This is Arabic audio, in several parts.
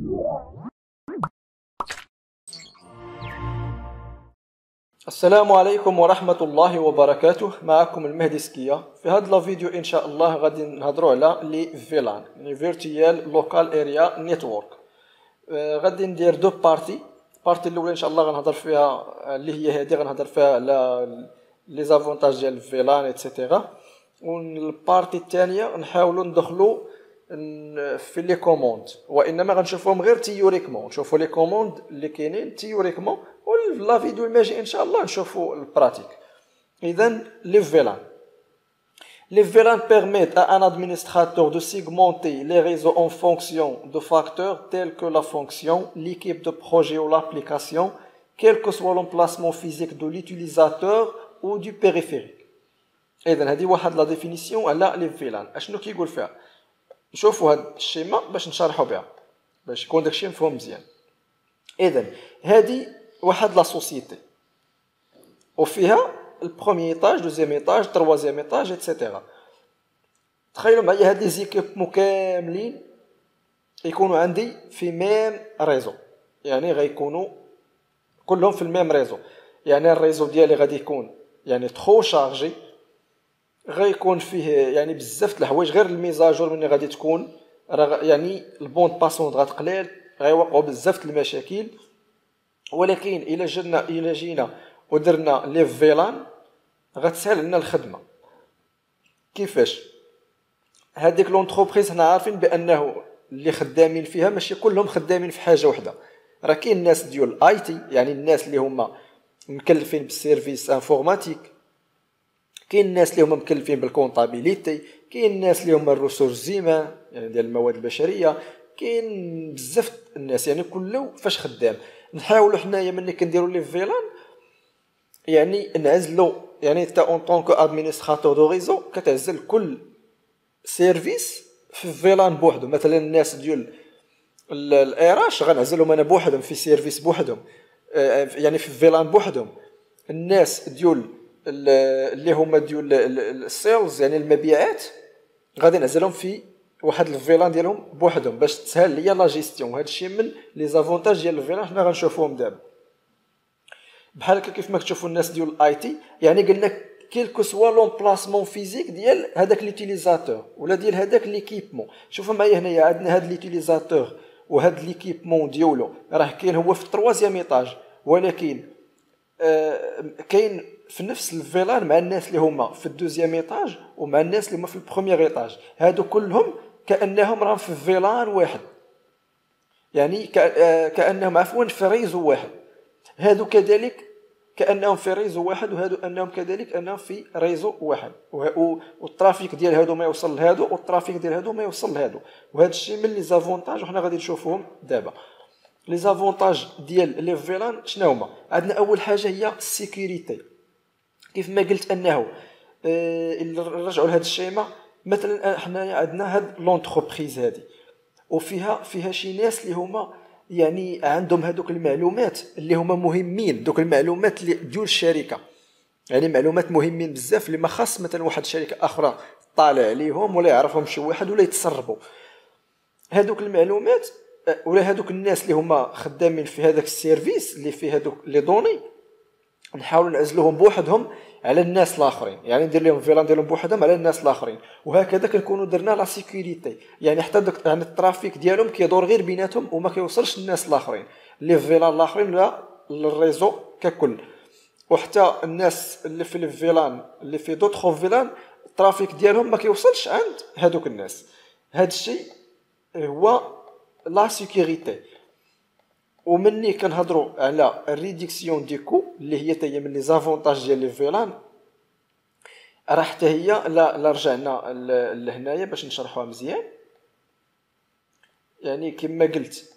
السلام عليكم ورحمة الله وبركاته. معكم المهدي سكية. في هذا الفيديو إن شاء الله غادي نهضروا على لي فيلان، يعني فيرتيال لوكال اريا نيتورك. غادي ندير دو بارتي. البارتي الاولى ان شاء الله غنهضر فيها اللي هي هذه، غنهضر فيها على لي زافونتاج ديال الفيلان ايتترا، والبارتي الثانيه نحاولوا ندخلوا في لي كوموند، وانما غنشوفوهم غير تيوريكمون، نشوفوا لي كوموند اللي كاينين تيوريكمون، ولا فيديو الماجي ان شاء الله نشوفوا البراتيك. اذا لي فيلان. Les VLAN permettent à un administrateur de segmenter les réseaux en fonction de facteurs tels que la fonction, l'équipe de projet ou l'application, quel que soit l'emplacement physique de l'utilisateur ou du périphérique. إذن هذه واحد لا ديفينيسيون على لي فيلان. اشنو كيقول فيها؟ نشوفوا هذا الشيما باش نشرحوا بها باش يكون داكشي مفهوم مزيان. إذن هذه واحد لا سوسيتي وفيها البروميي ايطاج، دوزيام ايطاج، تروازيام ايطاج ايتترا. تخيلوا معايا هاد لي زيكيب كاملين يكونوا عندي في ميم ريزو، يعني غيكونوا كلهم في الميم ريزو، يعني الريزو ديالي غادي يكون يعني ترو شارجي، غيكون فيه يعني بزاف د الحوايج، غير الميزاجور ملي غادي تكون يعني البوند باسون غتقلال، غيوقعوا بزاف د المشاكل. ولكن الا جينا ودرنا لي فيلان غتسهل لنا الخدمه. كيفاش؟ هذيك لونتربريز حنا عارفين بانه اللي خدامين فيها ماشي كلهم خدامين في حاجه واحده، راه كاين الناس ديال اي تي، يعني الناس اللي هما مكلفين بالسيرفيس انفورماتيك، كاين الناس اللي هما مكلفين بالكونطابيليتي، كاين الناس اللي هما الريسورس زيمان يعني ديال المواد البشريه، كاين بزاف الناس، يعني كله فاش خدام. نحاولوا حنايا ملي كنديروا لي فيلان يعني نعزلوا، يعني انت اون طونك ادمينستراتور دو ريزو كتعزل كل سيرفيس في فيلان بوحدو. مثلا الناس ديال الايراش غنعزلهم انا بوحدهم في سيرفيس بوحدهم، يعني في فيلان بوحدهم. الناس ديال اللي هما ديال السيلز يعني المبيعات غادي نعزلهم في واحد الفيلان ديالهم بوحدهم باش تسهل ليا لا جيستيون. هذا الشيء من لي زافونتاج ديال الفيلان حنا غنشوفوهم دابا. بحال هكا كيف ما كتشوفوا الناس ديال الاي تي، يعني قلنا كيلكو سوا لومبلاسمون فيزيك ديال هذاك ليوتيليزاتور ولا ديال هذاك ليكيبمون. شوفوا معايا هنايا عندنا هذا ليوتيليزاتور وهذا ليكيبمون ديالو راه كاين هو في التروازيام ايطاج، ولكن كاين في نفس الفيلان مع الناس اللي هما في الدوزيام ايطاج ومع الناس اللي هما في البروميير ايطاج. هادو كلهم كانهم راهم في فيلان واحد، يعني كانهم عفوا في ريزو واحد. هادو كذلك كانهم في ريزو واحد، وهادو انهم كذلك انهم في ريزو واحد، والترافيك ديال هادو ما يوصل لهادو والترافيك ديال هادو ما يوصل لهادو. وهذا الشيء من لي زافونتاج وحنا غادي نشوفوهم دابا. لي زافونتاج ديال لي فيلان شنو هما؟ عندنا اول حاجه هي السيكوريتي. كيف ما قلت انه نرجعوا لهذا الشيما، مثلا حنا عندنا هاد لونتربريز هذه وفيها شي ناس اللي هما يعني عندهم هذوك المعلومات اللي هما مهمين، دوك المعلومات اللي ديال الشركه، يعني معلومات مهمين بزاف اللي ما خاص مثلا واحد الشركه اخرى طالع عليهم ولا يعرفهم شي واحد ولا يتسربوا. هذوك المعلومات ولا هذوك الناس اللي هما خدامين في هذاك السيرفيس اللي فيه هذوك لي دوني نحاولوا نعزلوهم بوحدهم على الناس الاخرين، يعني ندير لهم فيلان ديالهم بوحدهم على الناس الاخرين. وهكذا كنكونوا درنا لا سيكوريتي، يعني حتى داك يعني الترافيك ديالهم كيدور غير بيناتهم وما كيوصلش للناس الاخرين لي فيلان الاخرين لا للريزو ككل. وحتى الناس اللي في الفيلان اللي في دوطخ فيلان الترافيك ديالهم ما كيوصلش عند هذوك الناس. هذا الشيء هو لا سيكوريتي. ومني كنهضروا على الريدكسيون دي كو اللي هي تاهي من لي زافونتاج ديال لي فيلان، راه حتى هي لا رجعنا لهنايا باش نشرحوها مزيان. يعني كما قلت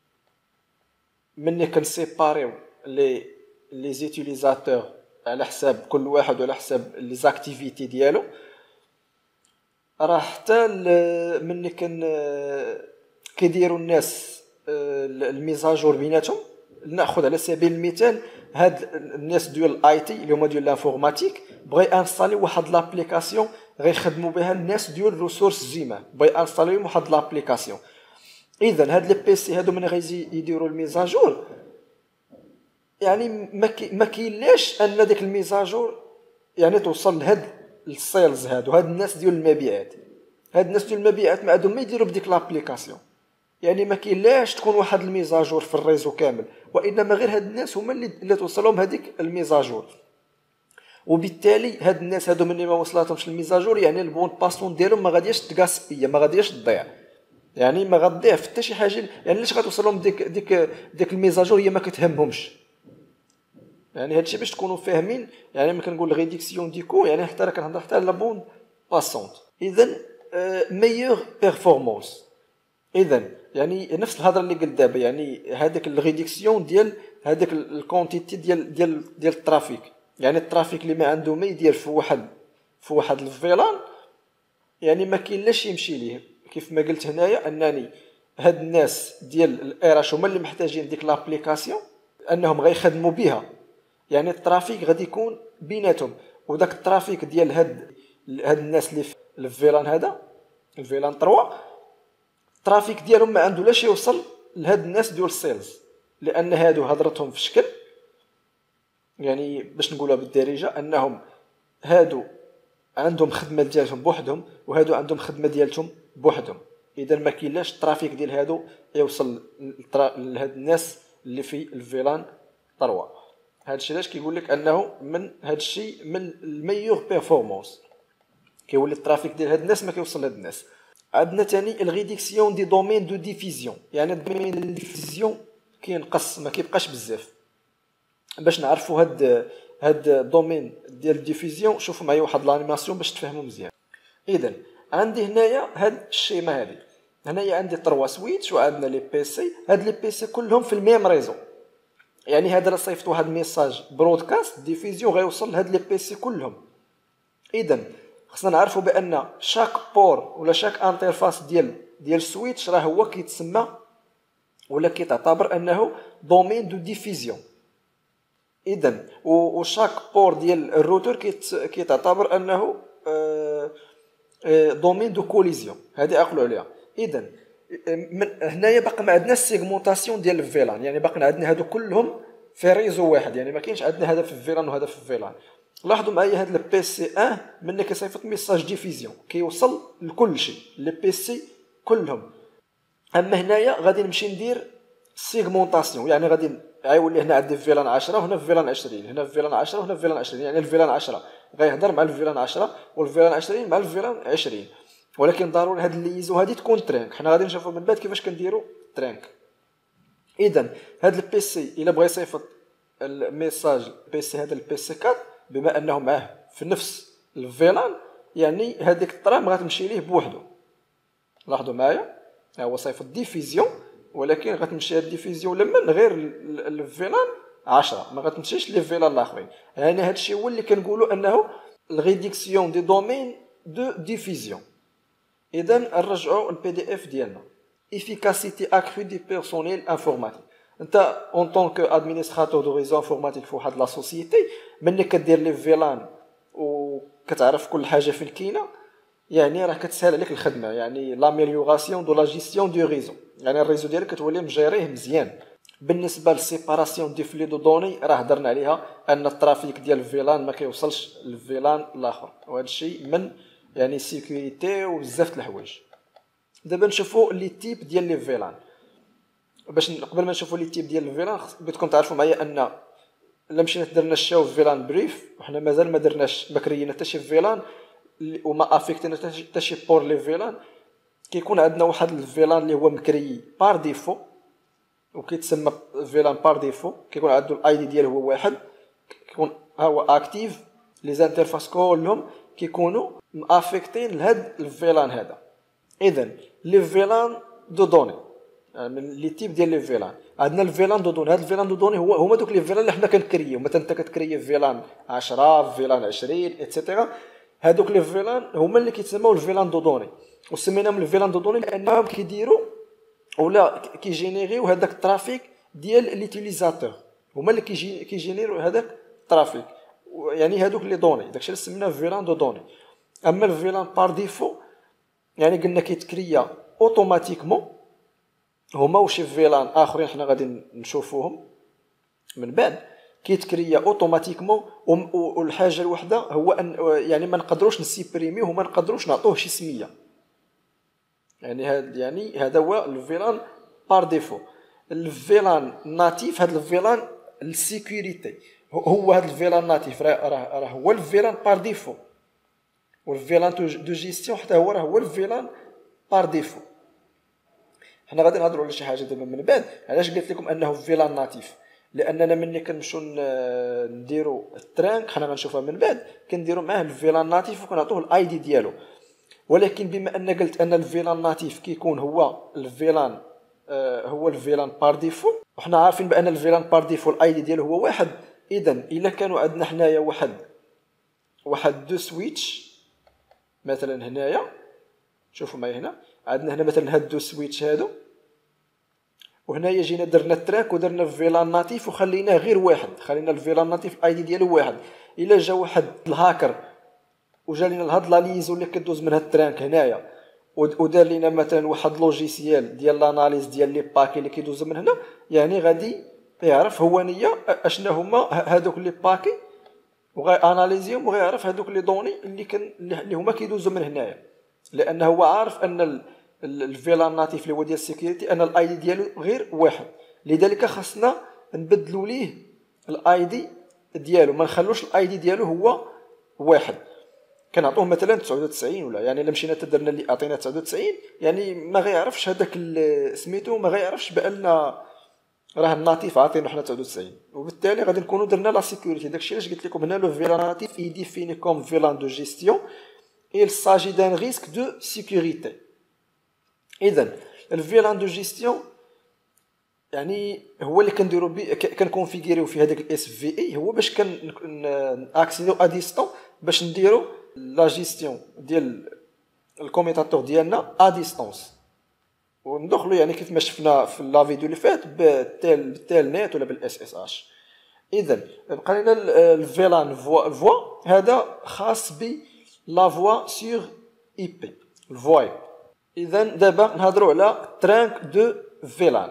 مني كنسيباريو لي زيتيليزاتور على حساب كل واحد وعلى حساب لي زاكتيفيتي ديالو، راه حتى مني كيديروا الناس الميزاجور بيناتهم. ناخذ على سبيل المثال هاد الناس ديال الاي تي اللي هما ديال الانفورماتيك بغى انستالي واحد لابليكاسيون غيخدموا بها الناس ديال الريسورس زيمان، بغى انستاليو واحد لابليكاسيون. اذا هاد لي بيسي هادو من غيجي يديروا الميزاجور، يعني ما كاينلاش ان ديك الميزاجور يعني توصل لهاد السيلز هاد الناس ديال المبيعات. هاد الناس ديال المبيعات ما عندهم ما يديروا بديك لابليكاسيون، يعني ما كاينلاش تكون واحد الميزاجور في الريزو كامل، وانما غير هاد الناس هما اللي توصلهم هذيك الميزاجور. وبالتالي هاد الناس هادو ملي ما وصلاتهمش الميزاجور يعني البون باسون ديالهم ما غاديش تكاسبيه، ما غاديش تضيع، يعني ما غتضيع في حتى شي حاجه. يعني علاش غتوصلهم ديك الميزاجور هي ما كتهمهمش. يعني هادشي باش تكونوا فاهمين، يعني ملي كنقول ريديكسيون ديكو يعني حتى راه كنهضر حتى على لا بون باسونت. اذا ميور بيرفورمانس، اذا يعني نفس الهضره اللي قلت دابا، يعني هذاك الريديكسيون ديال هذاك الكونتيتي ديال الترافيك. يعني الترافيك اللي ما عنده ما يدير في واحد الفيلان، يعني ما كاينلاش يمشي ليه. كيف ما قلت هنايا انني هاد الناس ديال الايراش هما اللي محتاجين ديك لابليكاسيون انهم غيخدموا بها، يعني الترافيك غادي يكون بيناتهم. وداك الترافيك ديال هاد الناس اللي في الفيلان هذا الفيلان 3، الترافيك ديالهم ما عنده لاش يوصل لهاد الناس ديال السيلز، لان هادو هضرتهم في شكل، يعني باش نقولها بالدارجه انهم هادو عندهم خدمه ديالهم بوحدهم وهادو عندهم خدمه ديالتهم بوحدهم. اذا ما كاينلاش الترافيك ديال هادو يوصل لهاد الناس اللي في الفيلان 3. هادشي علاش كيقول لك انه من هادشي من الميور بيرفورمانس، كيولي الترافيك ديال هاد الناس ما كيوصل لهاد الناس. عندنا ثاني الريديكسيون دي دومين دو ديفيزيون، يعني الدومين ديال الديفيزيون كينقص ما كيبقاش بزاف. باش نعرفوا هاد الدومين ديال الديفيزيون شوفوا معايا واحد لانيماسيون باش تفهموا مزيان. اذا عندي هنايا هاد الشيما هادي، هنايا عندي 3 سويتش وعندنا لي بي سي، هاد لي بي سي كلهم في الميم ريزو. يعني هذا راه صيفط واحد الميساج برودكاست ديفيزيون غيوصل لهاد لي بي سي كلهم. اذا خصنا نعرفوا بان شاك بور ولا شاك انترفاس ديال السويتش راه هو كيتسمى ولا كيتعتبر انه دومين دو ديفيزيون. اذا وشاك بور ديال الروتور كيتعتبر انه دومين دو كوليزيون، هذه عقلوا عليها. اذا من هنايا باقي ما عندناش سيغمونطاسيون ديال الفيلان، يعني باقي عندنا هادو كلهم في ريزو واحد، يعني ما كاينش عندنا هذا في الفيلان وهذا في الفيلان. لاحظوا معايا هاد البي سي 1 ملي كيصيفط ميساج ديفيزيون كيوصل لكل شيء لي بي سي كلهم. اما هنايا غادي نمشي ندير سيغمونطاسيون، يعني غادي غيولي هنا عندي فيلان 10 وهنا فيلان 20، هنا فيلان 10 وهنا فيلان 20، يعني الفيلان 10 غيهضر مع الفيلان 10 والفيلان 20 مع الفيلان 20. ولكن ضروري هاد الليزو هادي تكون ترانك، حنا غادي نشوفوا من بعد كيفاش كنديروا ترانك. اذا هاد البي سي الا بغى يصيفط الميساج بي سي هذا البي سي 4 بما انه معاه في نفس الفيلان، يعني هذيك الطرام غتمشي ليه بوحدو. لاحظوا معايا هو صيفط ديفيزيون، ولكن غتمشي هاد الديفيزيون لمن غير الفيلان 10، ما غتمشيش لي فيلان الاخرين. يعني هادشي هو اللي كنقولوا انه الريديكسيون دي دومين دو ديفيزيون. اذا نرجعوا البي دي اف ديالنا efficacité accrue du personnel informatique. انت اون طونك ادمينستراتور دو ريزو انفورماتيك في واحد لا سوسيتي، ملي كدير لي فيلان وكتعرف كل حاجه فين كاينه، يعني راه كتسهل عليك الخدمه، يعني لاميليوراسيون دو لا جيستيون دو ريزو، يعني الريزو ديالك كتولي مجيريه مزيان. بالنسبه للسيباراسيون دي فلي دو دوني راه هضرنا عليها ان الترافيك ديال الفيلان ما كيوصلش للفيلان الاخر، وهذا الشيء من يعني سيكوريتي وبزاف د الحوايج. دابا نشوفوا لي تيب ديال لي فيلان. باش قبل ما نشوفوا لي تيب ديال الفيلان بغيتكم تعرفوا معايا ان الا مشينا درنا الشاو فيلان بريف وحنا مازال ما درناش ما كرينا حتى شي فيلان وما افيكتينا حتى شي بور لي فيلان، كيكون عندنا واحد الفيلان اللي هو مكري بار ديفو وكيتسمى فيلان بار ديفو، كيكون عنده الاي دي ديالو هو واحد، كيكون ها هو اكتيف، لي زانترفاس كلهم كيكونوا مافيكتين لهاد الفيلان هذا. اذا لي فيلان دو دوني من لي تيب ديال لي فيلان عندنا الفيلان دو دوني. هاد الفيلان دو دوني هما دوك لي فيلان اللي حنا كنكريو، مثلا انت كتكري فيلان 10 فيلان 20 ايتترا، هادوك لي فيلان هما اللي كيتسموا الفيلان دو دوني. وسميناهم الفيلان دو دوني لانهم كيديروا ولا كيجينيريو هذاك الترافيك ديال ليوتيليزاتور، هما اللي كيجينيريو هذاك الترافيك، يعني هادوك لي دوني، داكشي اللي سميناه فيلان دو دوني. اما الفيلان بار ديفو يعني قلنا كيتكريا اوتوماتيكمون، هما وشي فيلان اخرين حنا غادي نشوفوهم من بعد كيتكريا اوتوماتيكمون. والحاجه الوحده هو ان يعني ما نقدروش نسيبريميو وما نقدروش نعطوه شي سميه. يعني هذا هو الفيلان بار ديفو. الفيلان ناتيف، هذا الفيلان السيكوريتي، هو هذا الفيلان ناتيف راه هو الفيلان بار ديفو. والفيلان دو جيستيون حتى هو راه هو الفيلان بار ديفو. حنا غادي نهضروا على شي حاجه دابا من بعد. علاش قلت لكم انه فيلان ناتيف؟ لاننا ملي كنمشيو نديروا الترانك، حنا غنشوفها من بعد، كنديروا معاه الفيلان ناتيف وكنعطوه الاي دي ديالو. ولكن بما ان قلت ان الفيلان ناتيف كيكون هو الفيلان هو الفيلان بار ديفو، وحنا عارفين بان الفيلان بار ديفو الاي دي ديالو هو واحد. اذا الا كانوا عندنا حنايا واحد دو سويتش مثلا هنايا، شوفوا معايا هنا عندنا هنا مثلا هاد دو سويتش هادو، وهنايا جينا درنا التراك ودرنا الفيلان ناتيف وخليناه غير واحد، خلينا الفيلان ناتيف اي دي ديالو واحد. الا جا واحد الهاكر وجا لينا لهاد لا ليزون اللي كدوز من هاد الترانك هنايا ودار لينا مثلا واحد لوجيسيال ديال لاناليز ديال لي باكي اللي كيدوزو من هنا، يعني غادي يعرف هو نيه اشنا هما هادوك لي باكي وغي اناليزيهم وغيعرف هادوك لي دوني اللي هما كيدوزو من هنايا. لانه هو عارف ان الفيلان ناتيف اللي هو ديال السيكوريتي ان الاي دي ديالو غير واحد. لذلك خاصنا نبدلوا ليه الاي دي ديالو، ما نخلوش الاي دي ديالو هو واحد. كنعطوه مثلا 99 ولا، يعني الا مشينا تدرنا اللي اعطينا 99 يعني ما غيعرفش هذاك سميتو، ما غيعرفش بان راه الناتيف عاطينو حنا 99. وبالتالي غادي نكونوا درنا لا سيكوريتي. داكشي علاش قلت لكم هنا لو فيلان ناتيف اي ديفيني كوم فيلان دو جيستيون il s'agit d'un risque de sécurité. اذا الفيلان دو جيستيون يعني هو اللي كنديروا كنكونفيغيريو في هذاك الاس في اي، هو باش اكسيدو ا ديستون باش نديروا لا جيستيون ديال الكوميتاتور ديالنا ا ديستونس، وندخلوا يعني كيف ما شفنا في لا فيديو اللي فات بالتيل نت ولا بالاس اس اش. اذا بقى لنا الفيلان فوا هذا خاص ب لا فوا سور اي بي الفويب. اذا دابا نهضروا على ترانك دو فيلان.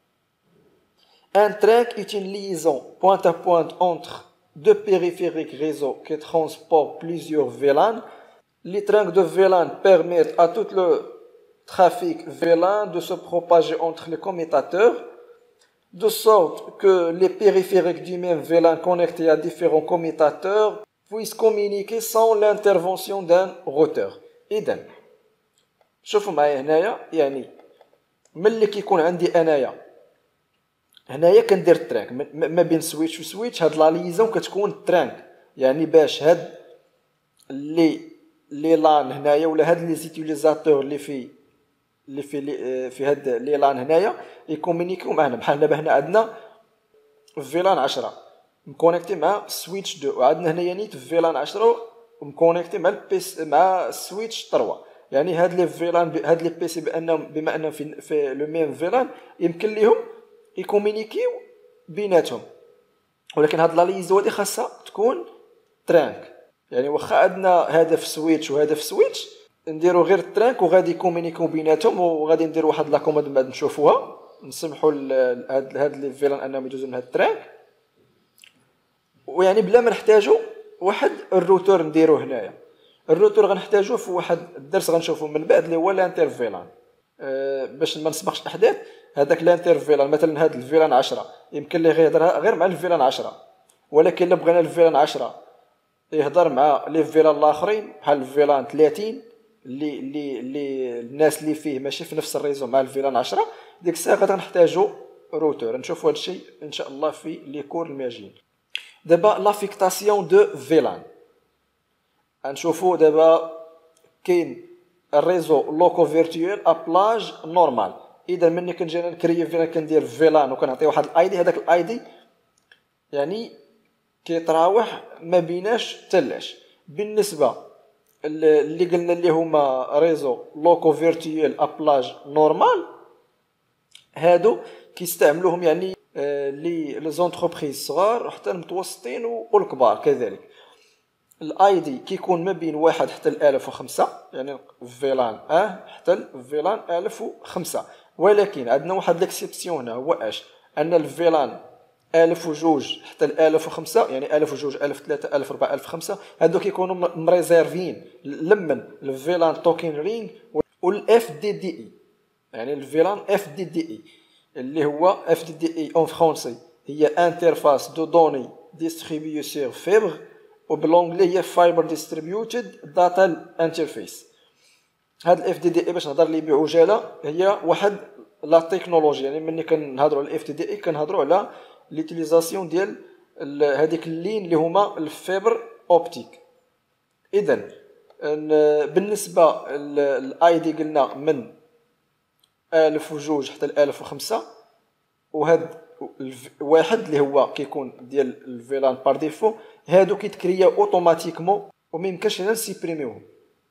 Un trunk est une liaison point à point entre deux périphériques réseaux qui transportent plusieurs VLAN. Les trunks de VLAN permettent à tout le trafic VLAN de se propager entre les commutateurs, de sorte que les périphériques du même VLAN connectés à différents commutateurs puissent communiquer sans l'intervention d'un routeur. إذن شوفوا معايا هنايا، يعني ملي كيكون عندي انايا هنايا كندير الترانك ما بين سويتش وسويتش، هاد لا ليزون كتكون الترانك، يعني باش هاد لي لان هنايا ولا هاد لي زيتيليزاتور اللي في هاد لي لان هنايا يكومونيكيو معنا. بحال دابا هنا عندنا فيلان 10 مكونيكتي مع سويتش 2، وعندنا هنايا نيت فيلان 10 مكونيكتي مع مع سويتش 3. يعني هاد لي فيلان هاد لي بيسي بما انهم في لو ميم فيلان يمكن ليهم يكومونيكيو بيناتهم. ولكن هاد لا ليزو هادي خاصها تكون ترانك، يعني واخا عندنا هذا في سويتش وهذا في سويتش نديرو غير الترانك وغادي يكومونيكيو بيناتهم. وغادي ندير واحد لا كوموند من بعد نشوفوها، نسمحوا هاد لي فيلان انهم يدوزو من هاد الترانك، ويعني بلا ما نحتاجو واحد الروتور نديرو هنايا. الروتور غنحتاجوه في واحد الدرس غنشوفو من بعد اللي هو الانترفيلان. باش ما نسبقش الاحداث، هذاك الانترفيلان مثلا هذا الفيلان 10 يمكن ليه يهضر غير مع الفيلان 10، ولكن الا بغينا الفيلان 10 يهضر مع لي فيلان الاخرين بحال الفيلان 30 اللي الناس اللي فيه ماشي في نفس الريزو مع الفيلان 10، ديك الساعه غادي نحتاجو روتور. نشوفوا هذا الشيء ان شاء الله في لي كور الماجيين. دابا لافيكتاسيون دو فيلان غنشوفوا دابا كاين الريزو لوكو فيرتوال ابلاج نورمال. اذا ملي كنجي نكري فيلان كندير فيلان وكنعطي واحد الاي دي، هذاك الاي دي يعني كيتراوح ما بيناش تلاش. بالنسبه اللي قلنا اللي هما ريزو لوكو فيرتوال ابلاج نورمال، هادو كيستعملوهم يعني لي زونتربريز صغار وحتى المتوسطين والكبار كذلك. الاي دي كيكون ما بين 1 حتى 1005، يعني فيلان حتى الفيلان 1005. ولكن عندنا واحد ليكسيبسيون هنا، هو اش؟ ان الفيلان 1002 حتى ل 1005، يعني 1002 1003 1004 1005 هادو كيكونوا مريزيرفين لمن الفيلان توكين رينغ والاف دي دي اي. يعني الفيلان اف دي دي اي اللي هو اف دي دي اي اون فرونسي هي انترفاس دو دوني ديستريبيو سور فيبر، وبالونجلي هي فايبر ديستريبيوتد داتا انترفيس. هاد الاف دي دي اي باش نهضر لي بعجاله هي واحد لا تكنولوجيا. يعني ملي كنهضروا على الاف دي دي اي كنهضروا على ليوتيليزاسيون ديال هذيك اللين اللي هما الفيبر اوبتيك. اذا بالنسبه للاي دي قلنا من 1002 حتى ل 1005، وهاد واحد اللي هو كيكون ديال الفيلان بار ديفو، هادو كيتكرياو اوتوماتيكمون وميمكنش لينا نسيبريميوهم.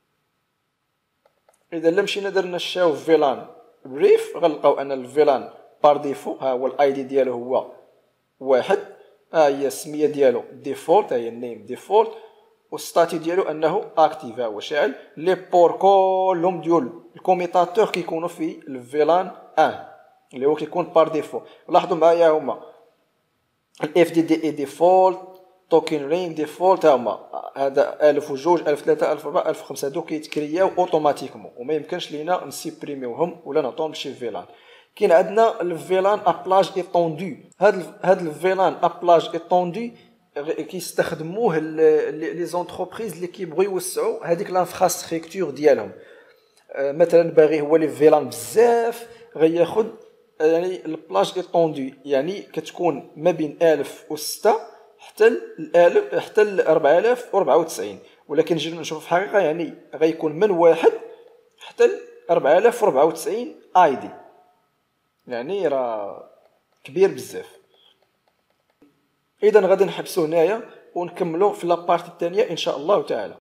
اذا الا مشينا درنا شاو فيلان بريف غنلقاو ان الفيلان بار ديفو ها هو الاي دي ديالو هو واحد، ها هي السميه ديالو ديفولت، ها هي النيم ديفولت، والستاتي ديالو انه اكتيف، ها هو شاعل. لي بور كلهم ديال الكوميتاتور كيكونوا في الفيلان 1 اللي هو كيكون بار ديفو. لاحظوا معايا هما الاف دي دي اي ديفولت، توكين رينغ ديفولت، هما هذا 1002 1003 1004 1005 هادو كيتكرياو اوتوماتيكمون وما يمكنش لينا نسيبريميوهم ولا نعطوهم لشي فيلان. كاين عندنا الفيلان ابلاج ايطوندو. هاد الفيلان ابلاج ايطوندو كيستخدموه لي زونتربريز اللي كيبغيو يوسعوا هذيك لانفراستركتور ديالهم. مثلا باغي هو لي فيلان بزاف غياخد يعني البلاج ايطوندو، يعني كتكون ما بين 1006 حتى ل 4094. ولكن نجي نشوف في الحقيقه يعني غيكون من 1 حتى ل 4094 اي دي، يعني راه كبير بزاف. اذا غادي نحبسوا هنايا ونكملوا في لابارتي الثانيه ان شاء الله تعالى.